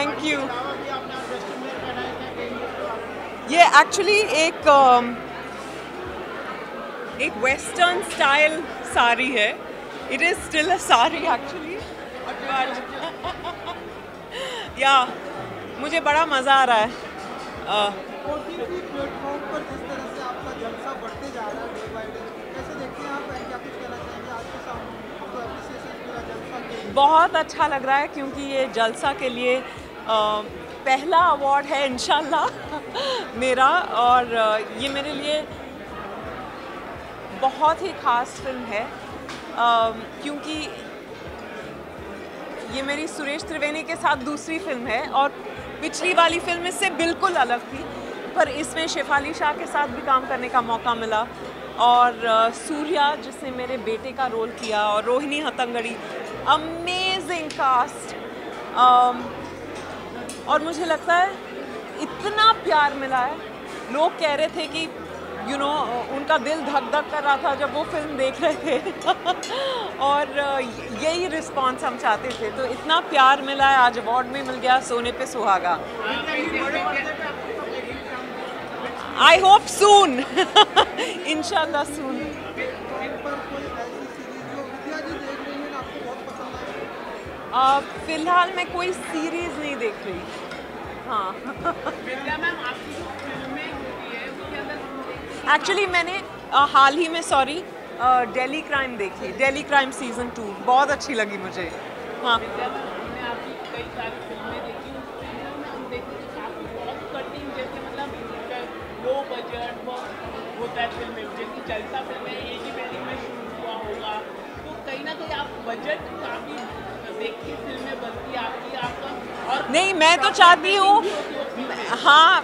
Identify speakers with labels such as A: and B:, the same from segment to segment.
A: Thank you. ये actually एक western style sari है। It is still a sari actually, but yeah मुझे बड़ा मज़ा आ रहा है।
B: प्लेटफॉर्म पर जिस तरह से आपका जलसा बढ़ते जा रहा है डे बाय डे, कैसे देखते हैं आप? क्या कुछ कहना चाहेंगे आज के सामने आपको एप्रिसिएशन मिला जलसा के?
A: बहुत अच्छा लग रहा है क्योंकि ये जलसा के लिए पहला अवार्ड है इंशाल्लाह मेरा, और ये मेरे लिए बहुत ही ख़ास फिल्म है क्योंकि ये मेरी सुरेश त्रिवेणी के साथ दूसरी फिल्म है और पिछली वाली फिल्म इससे बिल्कुल अलग थी, पर इसमें शेफाली शाह के साथ भी काम करने का मौका मिला, और सूर्या जिसने मेरे बेटे का रोल किया, और रोहिणी हतंगड़ी, अमेजिंग कास्ट। और मुझे लगता है इतना प्यार मिला है। लोग कह रहे थे कि उनका दिल धक धक कर रहा था जब वो फिल्म देख रहे थे और यही रिस्पांस हम चाहते थे, तो इतना प्यार मिला है। आज अवार्ड में मिल गया, सोने पे सुहागा। आई होप सून इंशाल्लाह सून। फिलहाल मैं कोई सीरीज नहीं देख रही। हाँ एक्चुअली मैंने हाल ही में दिल्ली क्राइम देखी, दिल्ली क्राइम सीज़न 2 बहुत अच्छी लगी मुझे। हाँ
C: लो बजट होता है फिल्म में, जैसे जलसा फिल्म है एक ही बिल्डिंग में शूट हुआ होगा, तो कहीं ना कहीं आप बजट काफ़ी देख के फिल्में बनती है आपकी, आपका। और
A: नहीं, मैं तो चाहती हूँ, हाँ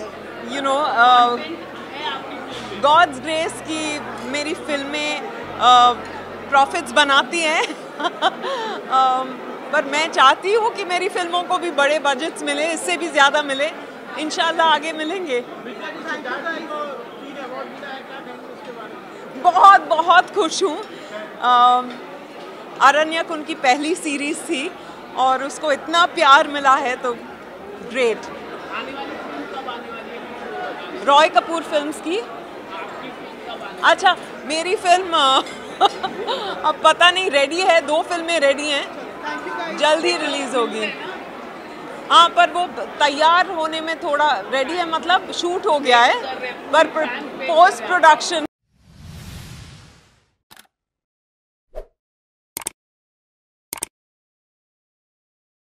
A: गॉड्स ग्रेस की मेरी फिल्में प्रॉफिट्स बनाती हैं पर मैं चाहती हूँ कि मेरी फिल्मों को भी बड़े बजट्स मिले, इससे भी ज़्यादा मिले, इंशाल्लाह आगे मिलेंगे। बहुत बहुत खुश हूँ। अरण्यक उनकी पहली सीरीज़ थी और उसको इतना प्यार मिला है, तो ग्रेट। रॉय कपूर फिल्म्स की, अच्छा मेरी फिल्म अब पता नहीं, रेडी है, 2 फिल्में रेडी हैं, जल्द ही रिलीज़ होगी। हाँ, पर वो तैयार होने में थोड़ा रेडी है, मतलब शूट हो गया है, पर पोस्ट प्रोडक्शन